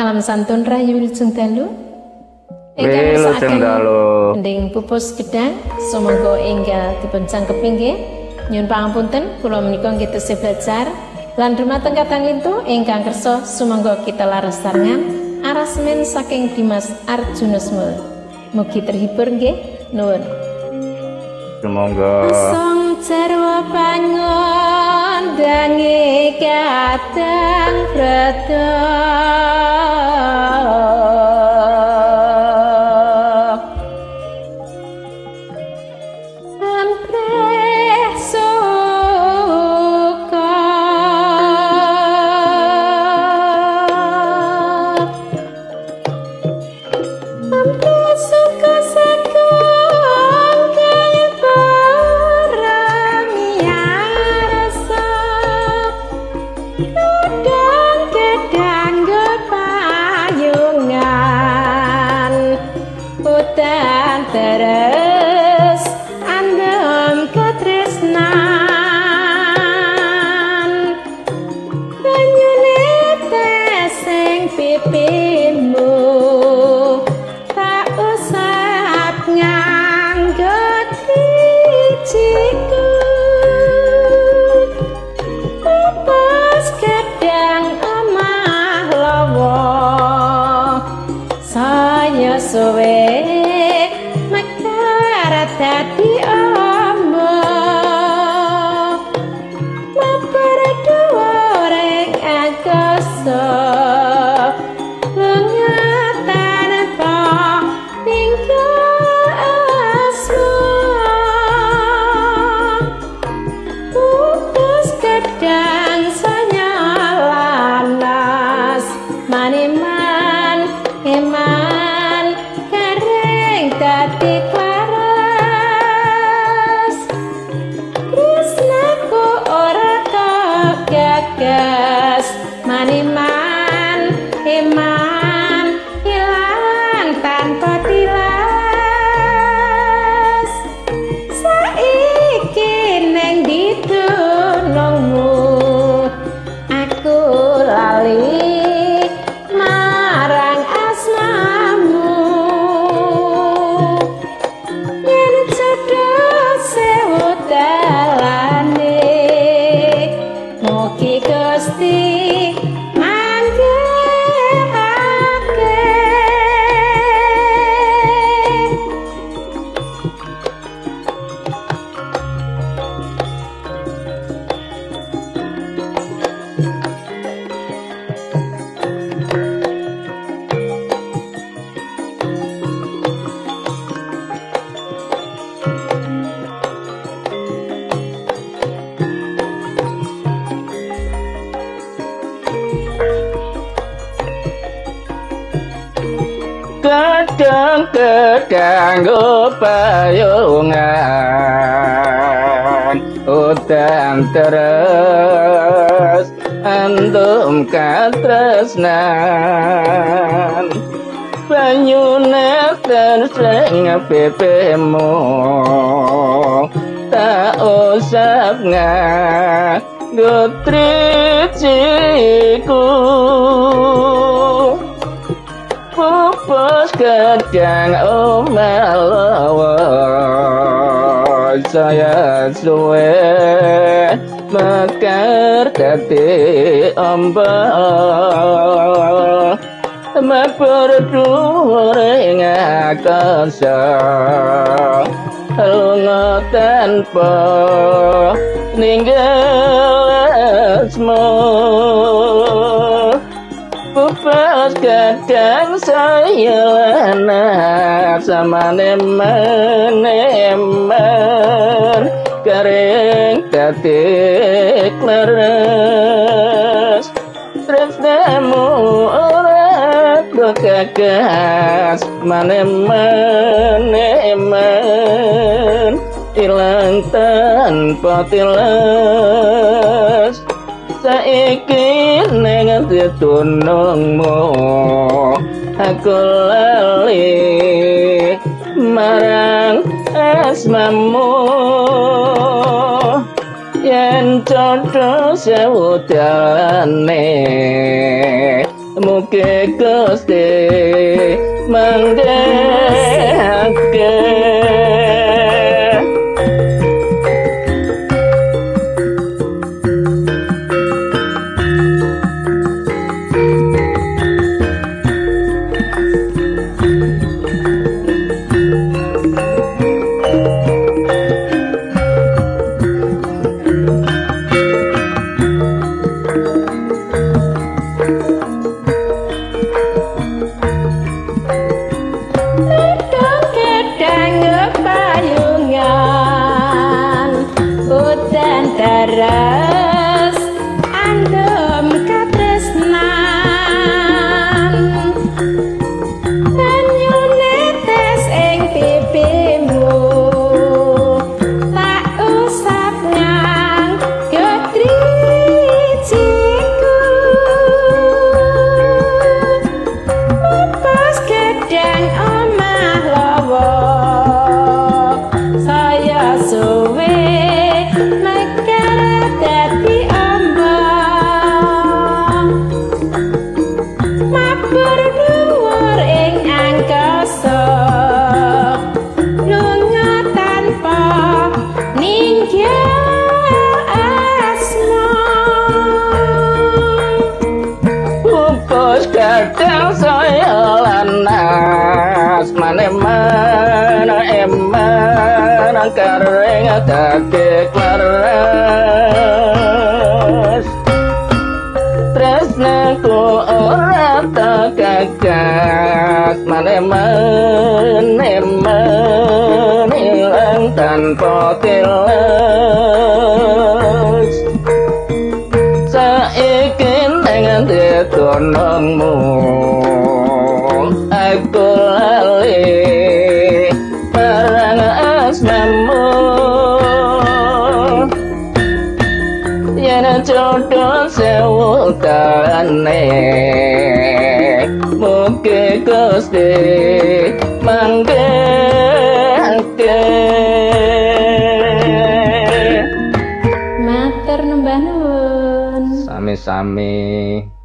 Salam santun rayu wilujeng dalu. Wilujeng dalu. Ending pupus gedang sumangga enggal dipun cangkepi nggih. Nyuwun pangapunten kula menika nggih tesih belajar lan dumateng kadang lintu ingkang kersa sumangga kita laras sarengan arasmen saking Dimas Arjunusmul. Mugi terhibur nggih. Nuwun. Sumangga. Song jarwa pangondange kadang brata. Terus andem katresnan banyune tesing pipimu tak usah nganggo trijiku pas gedang omah lawa saya suwe dadi omong mabar dhuwure angkasa ngatan apa tinggal asma putus gedang sanyalanas maniman eman kering dadi gas maniman iman hilang tanpa tilas saiki neng ditulungmu aku lali marang asmamu yen jodoh sewu dalane mugi Gusti manggihake Gedang payungan udan terus andum katresnan banyune tersing pepemu tak usah nganggo trijiku pupus gedang omah lawa saya suwe mekar dadi ombak mabar dhuwure ngakasa lunga tanpa ninggal asma pupus gedang saya lana sama nemen kering dadi kleres tresnamu ora kegas manemen ilang tanpa tilas saiki neng ditunungmu aku lali marang asmamu yen jodoh sewu dalane mugi Gusti manggihake. Daras andem katresnan banyu netes ing pipimu tak usap nyang gedriciku pas gedang omah lawa saya suwe kadang saya lanas mana eman kareng dadi klares tresnaku ora tak gagas mana eman ilang tanpa tilas saiki tunungmu aku lali marang asmamu yen jodoh sewu dalane mugi Gusti manggihake. Matur nembah nuwun. Sami-sami.